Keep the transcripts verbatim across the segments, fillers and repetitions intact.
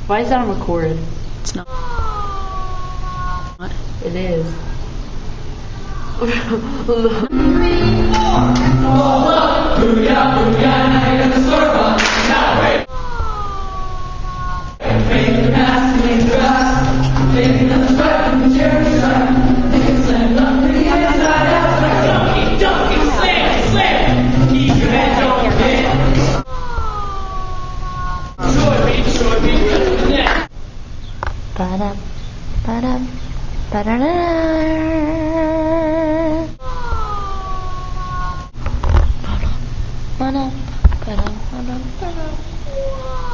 Why is that on record? It's not. It is. Ba-da, ba-da, ba-da-da. Ba-da, ba-da, ba-da, ba-da.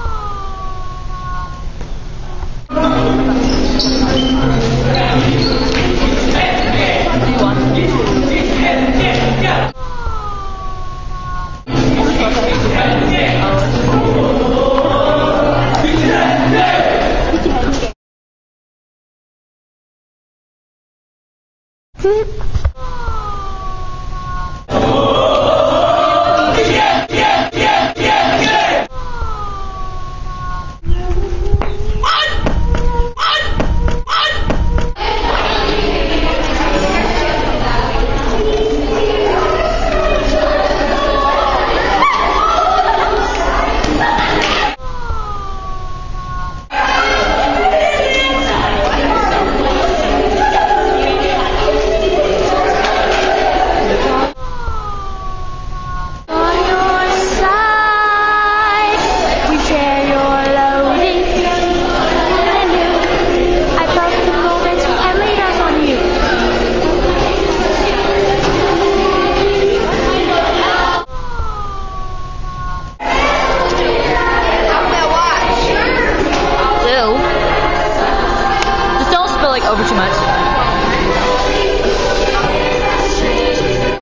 Just don't spill like over too much.